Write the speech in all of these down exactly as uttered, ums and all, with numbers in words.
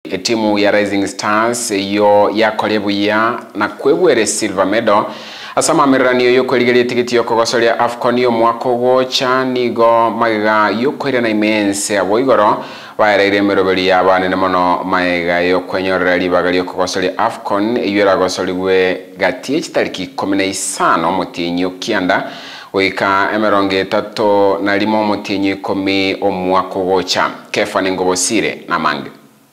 Timu ya Rising Stars yo yakolie buya na kwebwere silver medal asama mirani yo kweligeria tikiti yo kogosoria AFCON U mwaka gocha nigo maga yo kwere na immense aboigoro baire merobeli yabane mono maega yo kwenyorera libaga yo kogosoria AFCON yera gosoliwe gatie chitariki kumi na isano mutinyo kianda wika emeronge tato na limo mutinyo kumi omwaka gocha Kefa Ningobosire na mange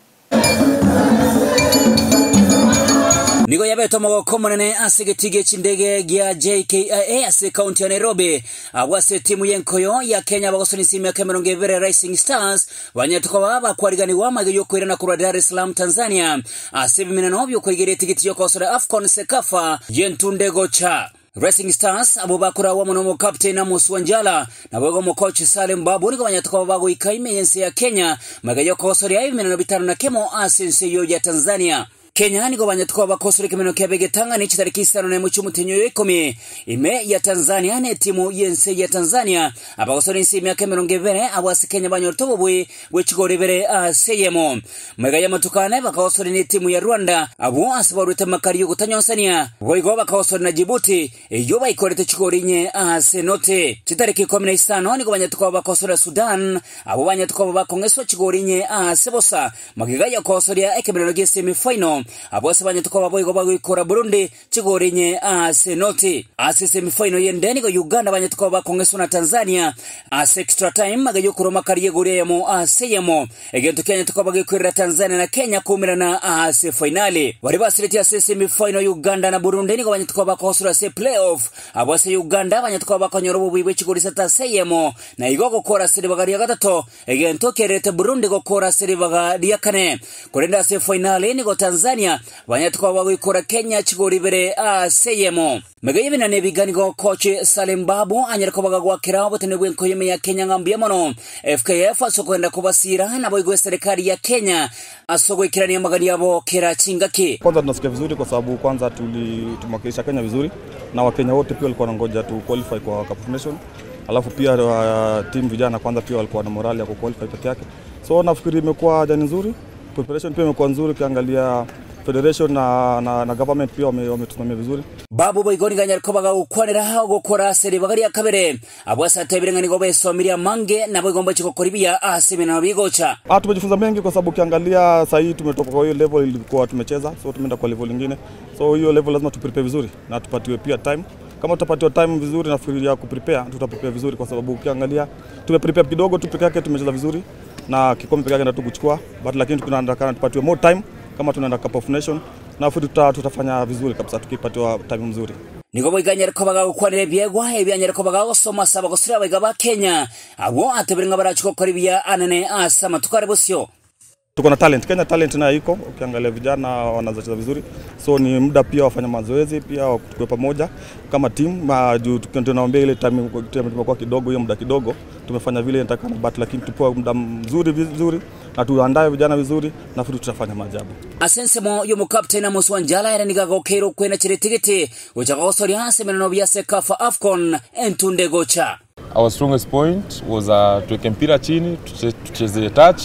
Nigo yabeto mogoko munene asigetige chindege gya J K I A ase county ya Nairobi abwase timu yenkoyo ya Kenya bagosoni simu ya Cameroon Gevere Rising Stars banyatuko baba kwarigani wa magayo kwirana kura Dar es Salaam Tanzania ase biminano byo kwigere tigiti yo kosora AFCON Sekafa yentunde gocha Rising Stars abubakura wa monomo captain Amos Wanjala na bwego mo coach Salem Babu ni banyatuko bago ikaime yense ya Kenya magayo kosora ya biminano bitano na kemo asense yo ya Tanzania Kenya ni gobanya tukwa kosore kimeno kyabege tanga ni chitariki isano na muchumu tenyo ikumi ime ya Tanzania ne timu yense ya Tanzania abagosore nsimi ya Cameroon Gevere abwasi Kenya banyortobo bwe wechigorevere aseyemo mega ya matukane bakosore ni timu ya Rwanda abo asibaruta makari yo gutanyonsania boigo bakosore na Djibouti iyo bayikorete chigorinye asenote chitariki kumi na isano ni gobanya tukwa bakosore Sudan abo banya tukwa bakongeswa chigorinye asebosa magiga ya kosore ya Cameroon Gevere semi final abose banyatuko baboyigo bagikora Burundi chigorenye ase noti ase semi final yendeni go Uganda banyatuko bakongeso na Tanzania ase extra time magayo kuroma kariye goreyemo ase yemo egento Kenya tuko bagikorera Tanzania na Kenya kumirana ase finali bari basireti ase semi final Uganda na Burundi nigo banyatuko bakosura ase playoff abose Uganda banyatuko bakonyorobo bwiwe chigorisa ase yemo na igo gukora siri bagari ya gatatu egento kerete Burundi gukora siri bagari ya kane kurenda ase finali nigo Tanzania banyatuko bagikora Kenya chigoribere aseyemo megayibe na nebiganigo coach Salem Babu anyarako bagagwakira botene bwenko yeme ya Kenya ngambye mono F K F asokwenda kubasira na boygo serikali ya Kenya asogwekirani ya magani yabo kera chingaki. Kwanza tunasikia vizuri kwa sababu kwanza tulimwakilisha Kenya vizuri na Wakenya wote pia walikuwa wanangoja tu qualify kwa Cup of Nation. Alafu pia uh, team vijana kwanza pia walikuwa na morale ya ku qualify peke yake. So nafikiri imekuwa jani nzuri. Preparation pia imekuwa nzuri ukiangalia Federation na, na, na government pia wametusimamia vizuri. Babu boigoni ganyariko bagakwanira hawo gukora seri bagari ya kabere abwasa tebirengani go besomiria mange na boigomba chikokoribia asemena bigocha. Ah tumejifunza mengi kwa sababu ukiangalia sasa hii tumetoka kwa hiyo level ilikuwa tumecheza so tumeenda kwa level nyingine. So hiyo level lazima tuprepare vizuri na tupatiwe pia time. Kama tutapatiwa time vizuri na fikiria kuprepare tutaprepare vizuri kwa sababu ukiangalia tumeprepare kidogo tu peke yake tumecheza vizuri na kikombe peke yake ndio tukuchukua but lakini tunaandaa tupatiwe more time kama tunaenda Cup of Nation na futi tuta, tutafanya vizuri kabisa tukipatiwa time nzuri. Nigo boiganya rako bagakwanira byegwa ebyanya rako bagasoma saba gusira bagaba Kenya abo atebiringa barachiko koribia anene asama tukare bosyo. Tuko na talent Kenya talent na iko ukiangalia vijana wanacheza vizuri so ni muda pia wafanya mazoezi pia tukue pamoja kama team tunaombea ile time tumekuwa kidogo hiyo muda kidogo tumefanya vile nitakana but lakini tupoa muda mzuri vizuri na tuandae vijana vizuri na futi tutafanya maajabu. Asensemo yo mu captain Amos Wanjala era nigago kero kwena chiretigete ujagosoria semenano bya Sekafa AFCON entunde gocha. Our strongest point was uh, tuweke mpira chini tucheze touch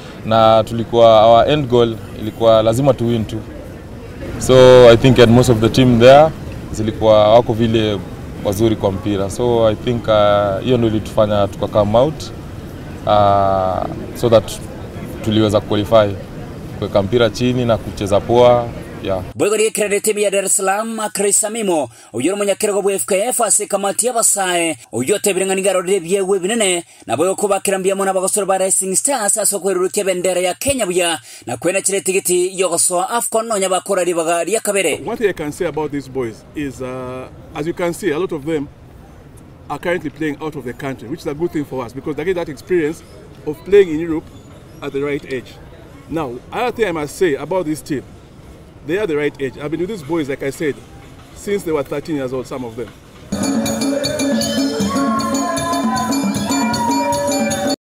na tulikuwa our end goal ilikuwa lazima tu win tu. So I think at most of the team there zilikuwa wako vile wazuri kwa mpira. So I think hiyo uh, ndio ilitufanya tuka come out uh, so that tuliweza qualify kwa mpira chini na kucheza poa. Yeah. Boigori credit ya Dar es Salaam Chris Mimo uyoro munyakirego bwa F K F ase kamati yabasae uyote birenganigaro rebyewe binene na boyo kuba kirambia mona bagosoro ba Rising Stars asokweruruke bendera ya Kenya buya na kwena chiretigiti yogosoa AFCON no nyabakora ribaga ya kabere. What I can say about these boys is uh, as you can see a lot of them are currently playing out of the country, which is a good thing for us because they get that experience of playing in Europe at the right age. Now, another thing I must say about this team, they are the right age. I've been with these boys, like I said, since they were thirteen years old, some of them.